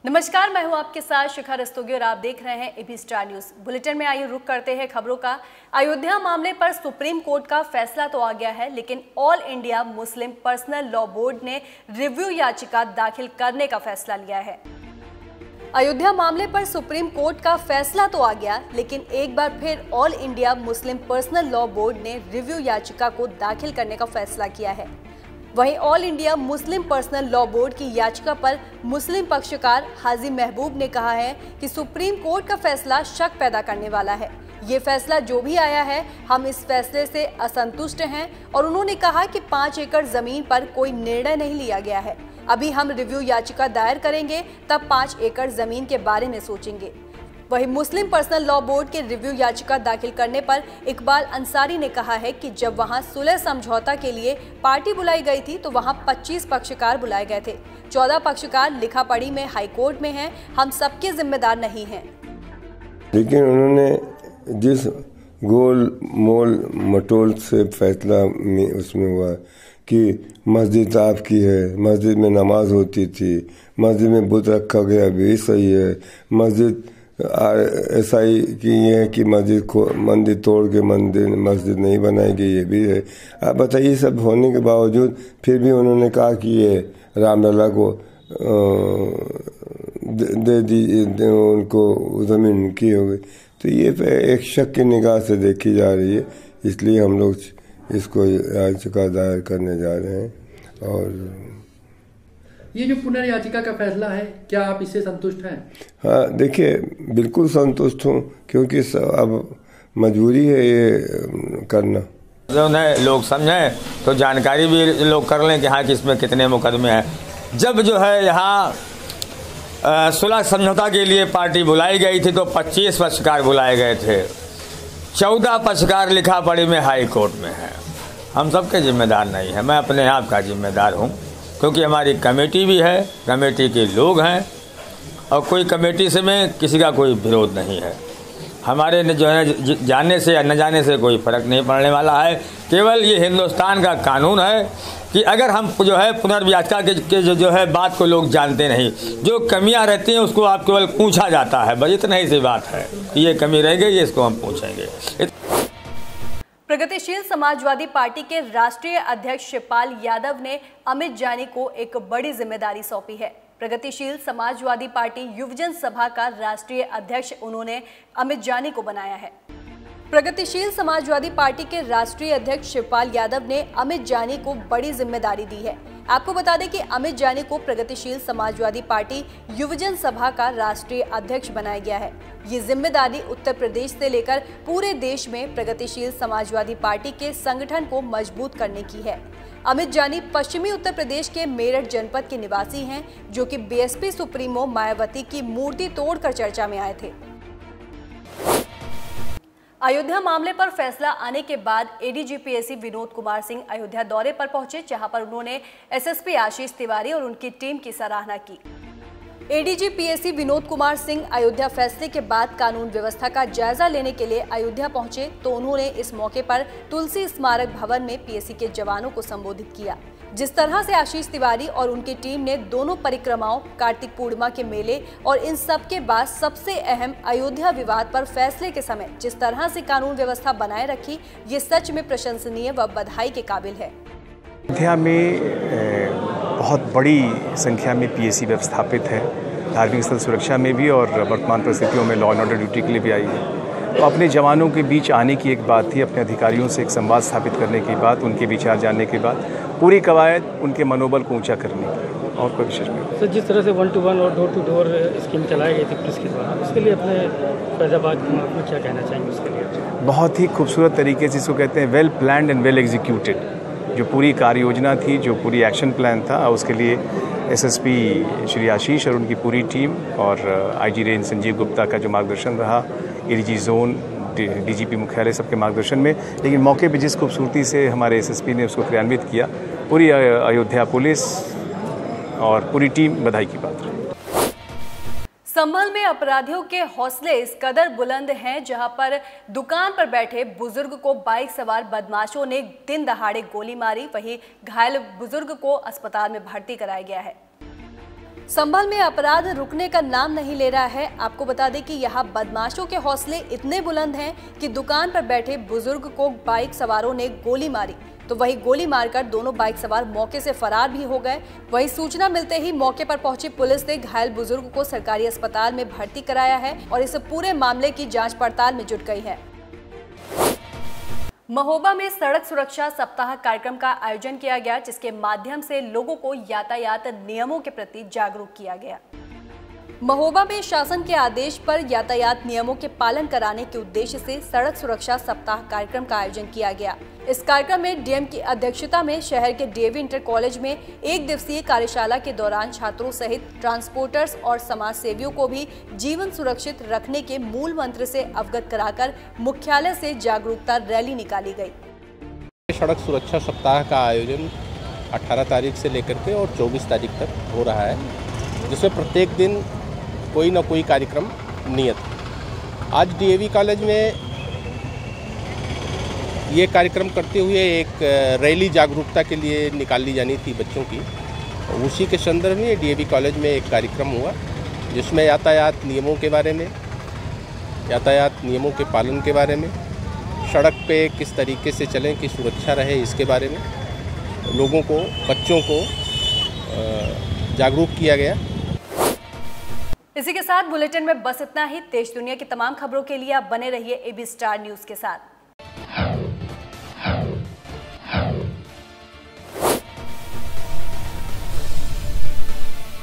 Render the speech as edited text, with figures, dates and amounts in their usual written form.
नमस्कार, मैं हूं आपके साथ शिखा रस्तोगी और आप देख रहे हैं एबी स्टार न्यूज। बुलेटिन में आइए रुक करते हैं खबरों का। अयोध्या मामले पर सुप्रीम कोर्ट का फैसला तो आ गया है, लेकिन All India Muslim Personal Law Board ने रिव्यू याचिका दाखिल करने का फैसला लिया है। अयोध्या मामले पर सुप्रीम कोर्ट का फैसला तो आ गया, लेकिन एक बार फिर All India Muslim Personal Law Board ने रिव्यू याचिका को दाखिल करने का फैसला किया है। वहीं All India Muslim Personal Law Board की याचिका पर मुस्लिम पक्षकार हाजी महबूब ने कहा है कि सुप्रीम कोर्ट का फैसला शक पैदा करने वाला है। ये फैसला जो भी आया है, हम इस फैसले से असंतुष्ट हैं और उन्होंने कहा कि 5 एकड़ जमीन पर कोई निर्णय नहीं लिया गया है। अभी हम रिव्यू याचिका दायर करेंगे, तब 5 एकड़ जमीन के बारे में सोचेंगे। वहीं मुस्लिम पर्सनल लॉ बोर्ड के रिव्यू याचिका दाखिल करने पर इकबाल अंसारी ने कहा है कि जब वहां सुलह समझौता के लिए पार्टी बुलाई गई थी तो वहां 25 पक्षकार बुलाए गए थे। 14 पक्षकार लिखा पढ़ी में हाईकोर्ट में हैं। हम सबके जिम्मेदार नहीं हैं। लेकिन उन्होंने जिस गोल मोल मटोल से फैसला में उसमें हुआ कि मस्जिद आपकी है, मस्जिद में नमाज होती थी, मस्जिद में बुत रखा गया भी सही है, मस्जिद ऐसा ही कि ये है कि मंदिर तोड़ के मस्जिद नहीं बनाएगी, ये भी है। आप बताइए, सब होने के बावजूद फिर भी उन्होंने कहा कि ये रामलला को दे दीजिए, उनको ज़मीन की हो गई। तो ये एक शक की निगाह से देखी जा रही है, इसलिए हम लोग इसको याचिका दायर करने जा रहे हैं। और ये जो पुनर्याचिका का फैसला है, क्या आप इससे संतुष्ट हैं? हाँ, देखिए, बिल्कुल संतुष्ट हूँ, क्योंकि अब मजबूरी है ये करना। जो है लोग समझें तो जानकारी भी लोग कर लें कि हाँ किसमें कितने मुकदमे हैं। जब जो है यहाँ सुलह समझौता के लिए पार्टी बुलाई गई थी तो 25 पक्षकार बुलाए गए थे। 14 पक्षकार लिखा पढ़ी में हाई कोर्ट में है। हम सबके जिम्मेदार नहीं है, मैं अपने आप का जिम्मेदार हूँ, क्योंकि हमारी कमेटी भी है, कमेटी के लोग हैं और कोई कमेटी से में किसी का कोई विरोध नहीं है। हमारे जो है जाने से या न जाने से कोई फर्क नहीं पड़ने वाला है। केवल ये हिंदुस्तान का कानून है कि अगर हम जो है पुनर्याचिका के जो है बात को लोग जानते नहीं, जो कमियां रहती हैं उसको आप केवल पूछा जाता है, बस इतना ही सी बात है कि ये कमी रह गई, इसको हम पूछेंगे। प्रगतिशील समाजवादी पार्टी के राष्ट्रीय अध्यक्ष शिवपाल यादव ने अमित जानी को एक बड़ी जिम्मेदारी सौंपी है। प्रगतिशील समाजवादी पार्टी युवजन सभा का राष्ट्रीय अध्यक्ष उन्होंने अमित जानी को बनाया है। प्रगतिशील समाजवादी पार्टी के राष्ट्रीय अध्यक्ष शिवपाल यादव ने अमित जानी को बड़ी जिम्मेदारी दी है। आपको बता दें कि अमित जानी को प्रगतिशील समाजवादी पार्टी युवजन सभा का राष्ट्रीय अध्यक्ष बनाया गया है। ये जिम्मेदारी उत्तर प्रदेश से लेकर पूरे देश में प्रगतिशील समाजवादी पार्टी के संगठन को मजबूत करने की है। अमित जानी पश्चिमी उत्तर प्रदेश के मेरठ जनपद के निवासी हैं, जो कि बीएसपी सुप्रीमो मायावती की मूर्ति तोड़कर चर्चा में आए थे। अयोध्या मामले पर फैसला आने के बाद एडीजीपीएससी विनोद कुमार सिंह अयोध्या दौरे पर पहुंचे, जहां पर उन्होंने एसएसपी आशीष तिवारी और उनकी टीम की सराहना की। एडीजीपीएससी विनोद कुमार सिंह अयोध्या फैसले के बाद कानून व्यवस्था का जायजा लेने के लिए अयोध्या पहुंचे, तो उन्होंने इस मौके पर तुलसी स्मारक भवन में पीएससी के जवानों को संबोधित किया। जिस तरह से आशीष तिवारी और उनकी टीम ने दोनों परिक्रमाओं, कार्तिक पूर्णिमा के मेले और इन सब के बाद सबसे अहम अयोध्या विवाद पर फैसले के समय जिस तरह से कानून व्यवस्था बनाए रखी, ये सच में प्रशंसनीय व बधाई के काबिल है। अयोध्या में बहुत बड़ी संख्या में पीएससी व्यवस्थापित है, धार्मिक स्थल सुरक्षा में भी और वर्तमान परिस्थितियों में लॉ एंड ऑर्डर ड्यूटी के लिए भी आई है। तो अपने जवानों के बीच आने की एक बात थी, अपने अधिकारियों से एक संवाद स्थापित करने की बात, उनके विचार जानने के बाद पूरी कवायद उनके मनोबल को ऊंचा करने की, और कोई विशेष नहीं। सर, जिस तरह से 1 to 1 और डोर टू डोर स्कीम चलाई गई थी पुलिस के द्वारा, उसके लिए अपने फैजाबाद में क्या कहना चाहेंगे? उसके लिए बहुत ही खूबसूरत तरीके से इसको कहते हैं well planned and well executed, जो पूरी कार्य योजना थी, जो पूरी एक्शन प्लान था, उसके लिए एसएसपी श्री आशीष और उनकी पूरी टीम और आईजी रेंज संजीव गुप्ता का जो मार्गदर्शन रहा, एडीजी जोन, डीजीपी मुख्यालय सबके मार्गदर्शन में, लेकिन मौके पे जिस खूबसूरती से हमारे एसएसपी ने उसको क्रियान्वित किया, पूरी अयोध्या पुलिस और पूरी टीम बधाई की बात रही। संभल में अपराधियों के हौसले इस कदर बुलंद हैं, जहां पर दुकान पर बैठे बुजुर्ग को बाइक सवार बदमाशों ने दिन दहाड़े गोली मारी। वहीं घायल बुजुर्ग को अस्पताल में भर्ती कराया गया है। संभल में अपराध रुकने का नाम नहीं ले रहा है। आपको बता दें कि यहाँ बदमाशों के हौसले इतने बुलंद हैं कि दुकान पर बैठे बुजुर्ग को बाइक सवारों ने गोली मारी, तो वही गोली मारकर दोनों बाइक सवार मौके से फरार भी हो गए। वही सूचना मिलते ही मौके पर पहुंची पुलिस ने घायल बुजुर्ग को सरकारी अस्पताल में भर्ती कराया है और इस पूरे मामले की जांच पड़ताल में जुट गई है। महोबा में सड़क सुरक्षा सप्ताह कार्यक्रम का आयोजन किया गया, जिसके माध्यम से लोगों को यातायात नियमों के प्रति जागरूक किया गया। महोबा में शासन के आदेश पर यातायात नियमों के पालन कराने के उद्देश्य से सड़क सुरक्षा सप्ताह कार्यक्रम का आयोजन किया गया। इस कार्यक्रम में डीएम की अध्यक्षता में शहर के डीएवी इंटर कॉलेज में 1 दिवसीय कार्यशाला के दौरान छात्रों सहित ट्रांसपोर्टर्स और समाज सेवियों को भी जीवन सुरक्षित रखने के मूल मंत्र से अवगत कराकर मुख्यालय से जागरूकता रैली निकाली गई। सड़क सुरक्षा सप्ताह का आयोजन 18 तारीख से लेकर के और 24 तारीख तक हो रहा है, जिसमें प्रत्येक दिन कोई ना कोई कार्यक्रम नियत। आज डीएवी कॉलेज में ये कार्यक्रम करते हुए एक रैली जागरूकता के लिए निकाली जानी थी बच्चों की, उसी के संदर्भ में डीएवी कॉलेज में एक कार्यक्रम हुआ, जिसमें यातायात नियमों के बारे में, यातायात नियमों के पालन के बारे में, सड़क पे किस तरीके से चलें कि सुरक्षा रहे, इसके बारे में लोगों को, बच्चों को जागरूक किया गया। इसी के साथ बुलेटिन में बस इतना ही। देश दुनिया की तमाम खबरों के लिए आप बने रहिए एबी स्टार न्यूज़ के साथ।